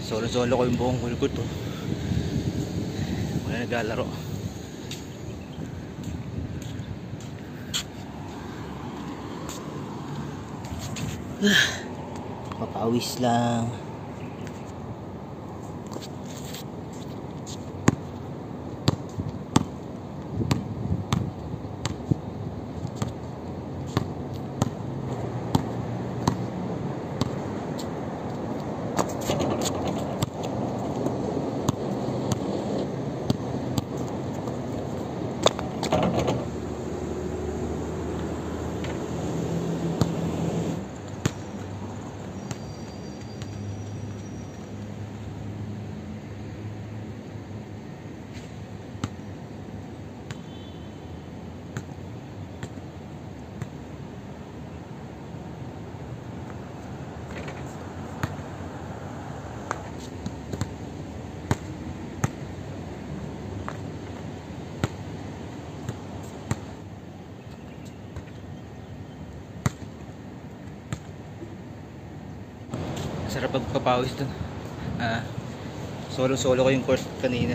Solo ko yung buong kulkot to. Wala naglalaro. Papawis lang. Sarap pagpapawis dun. Solo ko yung course kanina.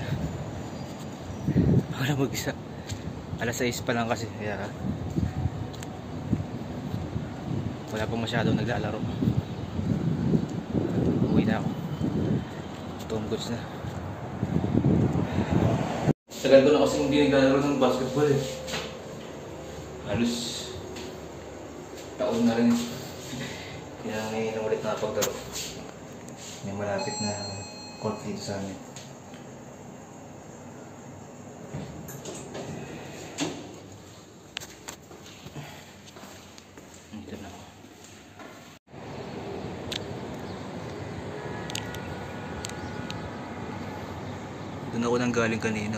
Wala mag-isa. Alas 6 pa lang kasi. Kaya wala pa masyadong naglalaro. Uwi na ako. Itong goods na. Tagal ko na kasi hindi naglalaro ng basketball eh. Halos taon na rin. Kaya ngayon ulit nakapaglaro. May malapit na court dito sa amin. Dito na ako. Doon ako nang galing kanina.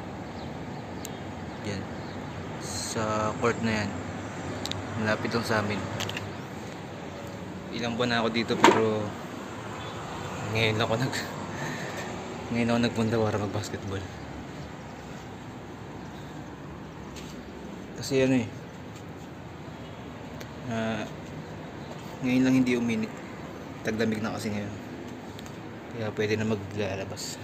Yan. Sa court na yan. Malapit lang sa amin. Ilang buwan na ako dito pero ngayon ako nagpunta para mag-basketball. Kasi ano eh, ngayon lang hindi uminit. Taglamig na kasi ngayon. Kaya pwede na maglalabas.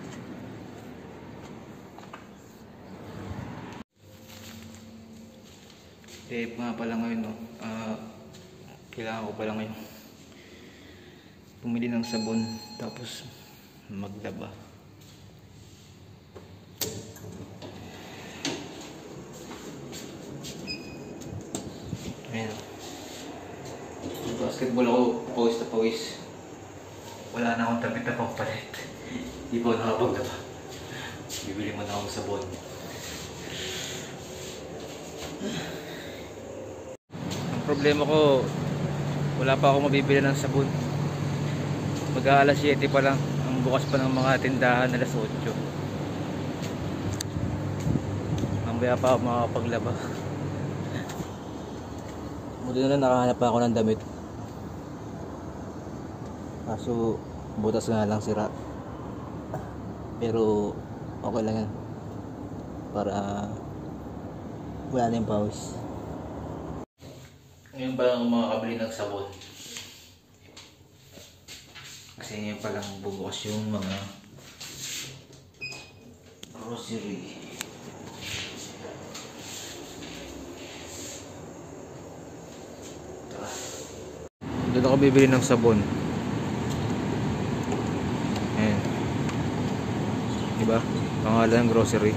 Nga pala ngayon no. Kailangan ko pala ngayon pumili ng sabon tapos maglaba. Ayan. Basketball ako, pawis na pawis. Wala na akong tapit na pampalit. Di pa ako nakapaglaba. Bibili mo na akong sabon. Ang problema ko, wala pa ako mabibili ng sabon. Mag-aalas 7 pa lang. Ang bukas pa ng mga tindahan alas 8. Mamaya pa ako makakapaglaba. Buti na lang nakahanap pa ako ng damit. Kaso butas nga lang sira. Pero okay lang yan. Para wala na yung pawis. Ngayon pa lang ako makakabili ng sabon. Kasi ngayon palang bubukas yung mga grocery. Doon ako bibili ng sabon. Ayan. Diba? Pangalan ng grocery.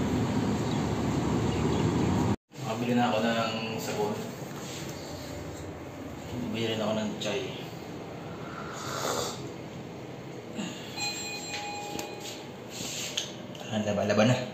Makabili na ako ng sabon. Bibili rin ako ng chai. Laban na.